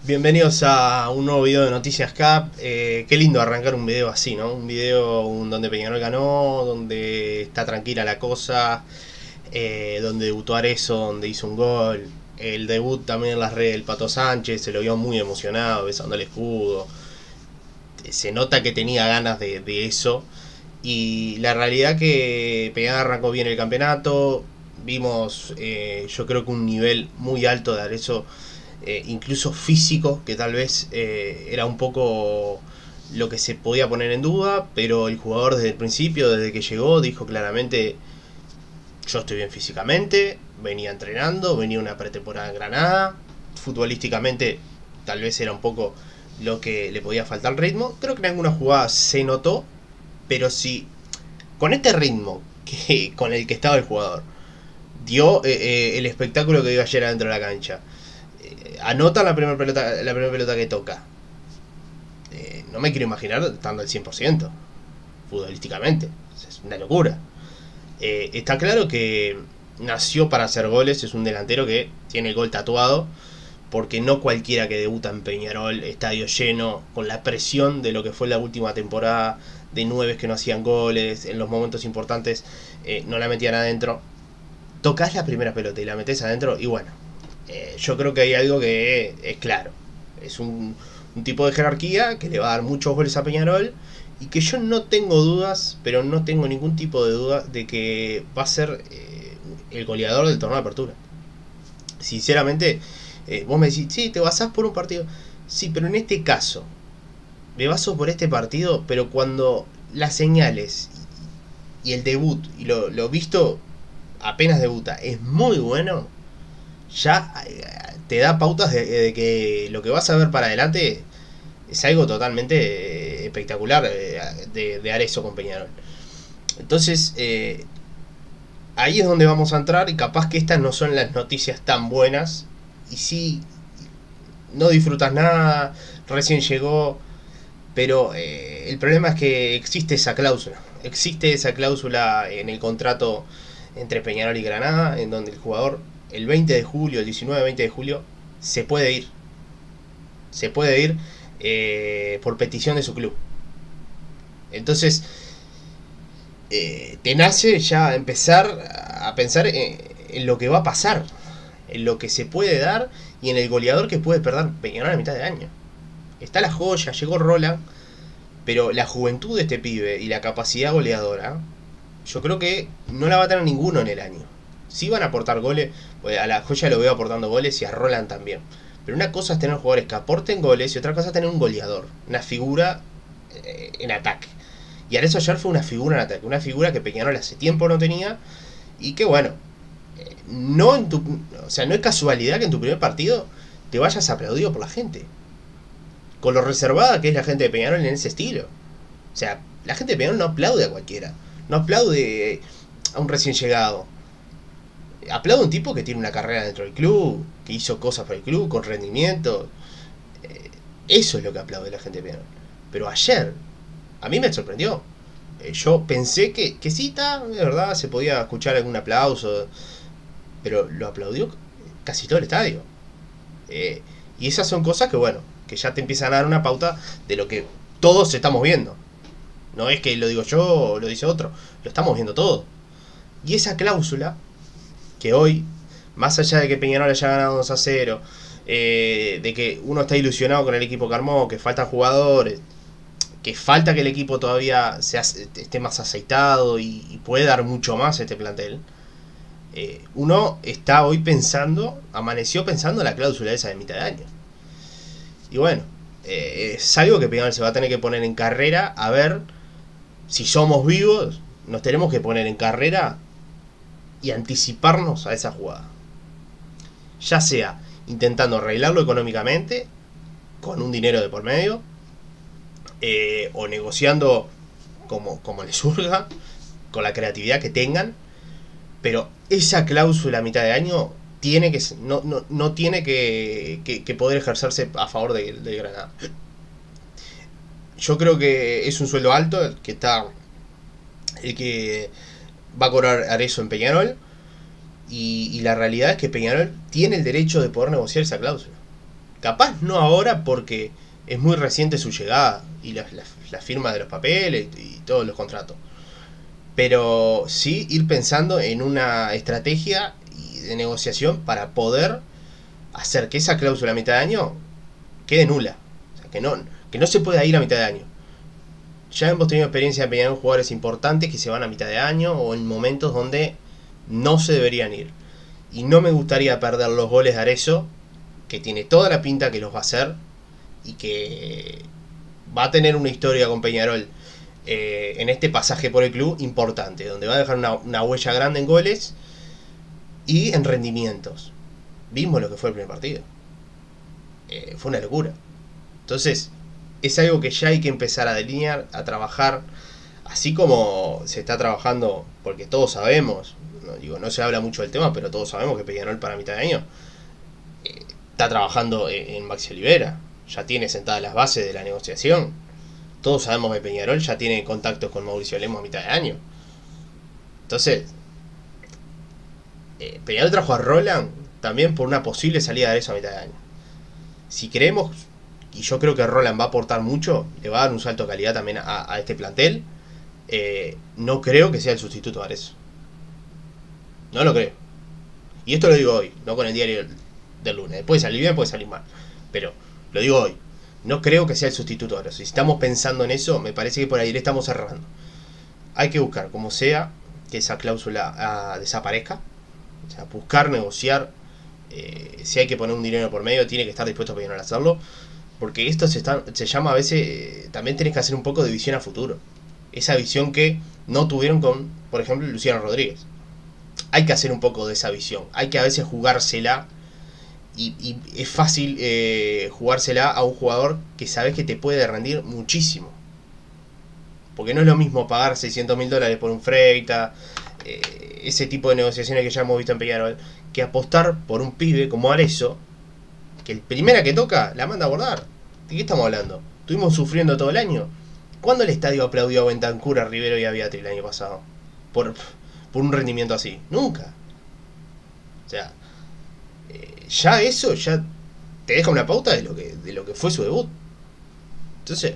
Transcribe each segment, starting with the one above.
Bienvenidos a un nuevo video de Noticias Cap. Qué lindo arrancar un video así, ¿no? Un video donde Peñarol ganó, donde está tranquila la cosa, donde debutó Arezzo, donde hizo un gol. El debut también en las redes del Pato Sánchez, se lo vio muy emocionado, besando el escudo. Se nota que tenía ganas de eso. Y la realidad que Peñarol arrancó bien el campeonato. Vimos, yo creo que un nivel muy alto de Arezzo, incluso físico, que tal vez era un poco lo que se podía poner en duda, pero el jugador desde el principio, desde que llegó, dijo claramente: yo estoy bien físicamente, venía entrenando, venía una pretemporada en Granada, futbolísticamente tal vez era un poco lo que le podía faltar el ritmo. Creo que en algunas jugadas se notó, pero si con este ritmo con el que estaba el jugador dio el espectáculo que dio ayer adentro de la cancha, anota la primera pelota que toca, no me quiero imaginar estando al 100% futbolísticamente. Es una locura. Está claro que nació para hacer goles, es un delantero que tiene el gol tatuado, porque no cualquiera que debuta en Peñarol, estadio lleno, con la presión de lo que fue la última temporada, de nueves que no hacían goles, en los momentos importantes no la metían adentro. Tocas la primera pelota y la metes adentro, y bueno, yo creo que hay algo que es claro. Es un tipo de jerarquía que le va a dar muchos goles a Peñarol, y que yo no tengo dudas, pero no tengo ningún tipo de duda de que va a ser el goleador del torneo de apertura. Sinceramente, vos me decís, sí, te basás por un partido. Sí, pero en este caso, me baso por este partido, pero cuando las señales y el debut y lo visto apenas debuta es muy bueno, ya te da pautas de que lo que vas a ver para adelante es algo totalmente espectacular de Arezzo con Peñarol. Entonces, ahí es donde vamos a entrar, y capaz que estas no son las noticias tan buenas, y si no disfrutas nada, recién llegó, pero el problema es que existe esa cláusula en el contrato entre Peñarol y Granada, en donde el jugador el 20 de julio, el 19-20 de julio, se puede ir. Se puede ir por petición de su club. Entonces, te nace ya empezar a pensar en lo que va a pasar, en lo que se puede dar y en el goleador que puede perder Peñarol a mitad de año. Está la joya, llegó Roland, pero la juventud de este pibe y la capacidad goleadora, yo creo que no la va a tener ninguno en el año. Sí van a aportar goles, pues a la joya lo veo aportando goles y a Roland también. Pero una cosa es tener jugadores que aporten goles y otra cosa es tener un goleador, una figura en ataque. Y Arezzo ayer fue una figura en ataque, una figura que Peñarol hace tiempo no tenía, y que bueno, no en tu, o sea, no es casualidad que en tu primer partido te vayas aplaudido por la gente. Con lo reservada que es la gente de Peñarol en ese estilo. O sea, la gente de Peñarol no aplaude a cualquiera. No aplaude a un recién llegado. Aplaude a un tipo que tiene una carrera dentro del club, que hizo cosas para el club, con rendimiento. Eso es lo que aplaude la gente de Peñarol. Pero ayer, a mí me sorprendió. Yo pensé que sí, está, de verdad, se podía escuchar algún aplauso, pero lo aplaudió casi todo el estadio. Y esas son cosas que, bueno, que ya te empiezan a dar una pauta de lo que todos estamos viendo. No es que lo digo yo o lo dice otro, lo estamos viendo todo. Y esa cláusula, que hoy, más allá de que Peñarol haya ganado 2-0, de que uno está ilusionado con el equipo que armó, que faltan jugadores, que falta que el equipo todavía esté más aceitado y puede dar mucho más a este plantel, uno está hoy pensando, amaneció pensando en la cláusula esa de mitad de año. Y bueno, es algo que Peñarol se va a tener que poner en carrera, a ver si somos vivos, nos tenemos que poner en carrera y anticiparnos a esa jugada. Ya sea intentando arreglarlo económicamente, con un dinero de por medio, o negociando como les surja, con la creatividad que tengan, pero esa cláusula a mitad de año tiene que no tiene que poder ejercerse a favor de Granada. Yo creo que es un sueldo alto el que va a cobrar Arezzo en Peñarol, y la realidad es que Peñarol tiene el derecho de poder negociar esa cláusula. Capaz no ahora porque es muy reciente su llegada y la firma de los papeles y todos los contratos. Pero sí ir pensando en una estrategia de negociación para poder hacer que esa cláusula a mitad de año quede nula. O sea, que no se pueda ir a mitad de año. Ya hemos tenido experiencia de Peñarol jugadores importantes que se van a mitad de año o en momentos donde no se deberían ir. Y no me gustaría perder los goles de Arezzo, que tiene toda la pinta que los va a hacer y que va a tener una historia con Peñarol en este pasaje por el club importante, donde va a dejar una huella grande en goles y en rendimientos. Vimos lo que fue el primer partido. Fue una locura. Entonces, es algo que ya hay que empezar a delinear, a trabajar, así como se está trabajando, porque todos sabemos, no se habla mucho del tema, pero todos sabemos que Peñarol para mitad de año está trabajando en Maxi Olivera, ya tiene sentadas las bases de la negociación. Todos sabemos que Peñarol ya tiene contactos con Mauricio Lemos a mitad de año. Entonces, Peñarol trajo a Roland también por una posible salida de eso a mitad de año. Si creemos, y yo creo que Roland va a aportar mucho, le va a dar un salto de calidad también a este plantel, no creo que sea el sustituto de Arezzo. No lo creo. Y esto lo digo hoy, no con el diario del lunes. Puede salir bien, puede salir mal. Pero lo digo hoy. No creo que sea el sustituto de Arezzo. Si estamos pensando en eso, me parece que por ahí le estamos cerrando. Hay que buscar, como sea, que esa cláusula desaparezca. O sea, buscar, negociar. Si hay que poner un dinero por medio, tiene que estar dispuesto a Peñarol a hacerlo. Porque esto se llama a veces... también tenés que hacer un poco de visión a futuro. Esa visión que no tuvieron con, por ejemplo, Luciano Rodríguez. Hay que hacer un poco de esa visión. Hay que a veces jugársela. Y es fácil jugársela a un jugador que sabes que te puede rendir muchísimo. Porque no es lo mismo pagar $600.000 por un Freitas, ese tipo de negociaciones que ya hemos visto en Peñarol, que apostar por un pibe como Arezzo, que el primera que toca la manda a abordar. ¿De qué estamos hablando? Estuvimos sufriendo todo el año. ¿Cuándo el estadio aplaudió a Bentancur, a Rivero y a Beatriz el año pasado? Por un rendimiento así. Nunca. O sea, ya eso ya te deja una pauta de lo que fue su debut. Entonces,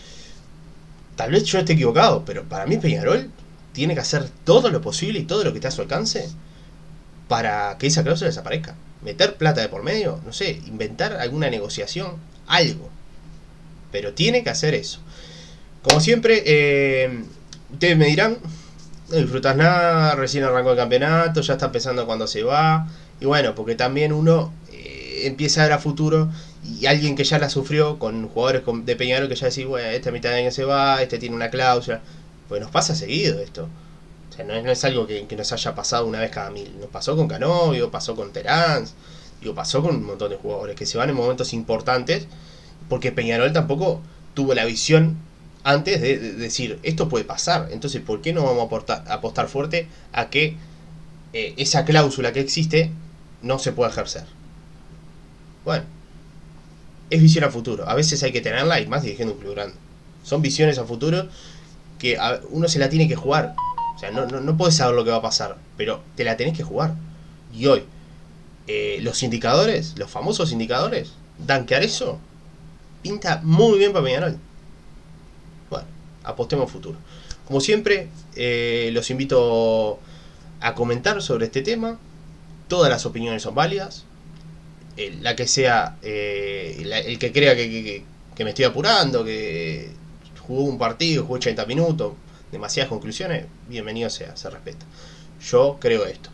tal vez yo esté equivocado, pero para mí Peñarol tiene que hacer todo lo posible y todo lo que esté a su alcance para que esa cláusula desaparezca. Meter plata de por medio, no sé, inventar alguna negociación, algo. Pero tiene que hacer eso. Como siempre, ustedes me dirán, no disfrutas nada, recién arrancó el campeonato, ya está pensando cuándo se va. Y bueno, porque también uno empieza a ver a futuro y alguien que ya la sufrió con jugadores de Peñarol que ya decís, bueno, este a mitad de año se va, este tiene una cláusula. Pues nos pasa seguido esto. O sea, no es algo que nos haya pasado una vez cada 1000. Nos pasó con Canovio, pasó con Terán, pasó con un montón de jugadores que se van en momentos importantes porque Peñarol tampoco tuvo la visión antes de decir, esto puede pasar. Entonces, ¿por qué no vamos a apostar fuerte a que esa cláusula que existe no se pueda ejercer? Bueno, es visión a futuro. A veces hay que tenerla y más dirigiendo un club grande. Son visiones a futuro que uno se la tiene que jugar. O sea, no puedes saber lo que va a pasar, pero te la tenés que jugar. Y hoy, los indicadores, los famosos indicadores, dan que Arezzo pinta muy bien para Peñarol. Bueno, apostemos futuro. Como siempre, los invito a comentar sobre este tema. Todas las opiniones son válidas. La que sea, el que crea que me estoy apurando, que jugó un partido, jugó 80 minutos, demasiadas conclusiones, bienvenido sea, se respeta. Yo creo esto.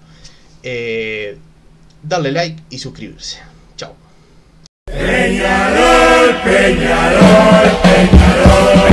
Darle like y suscribirse. Chao. Peñarol, Peñarol, Peñarol.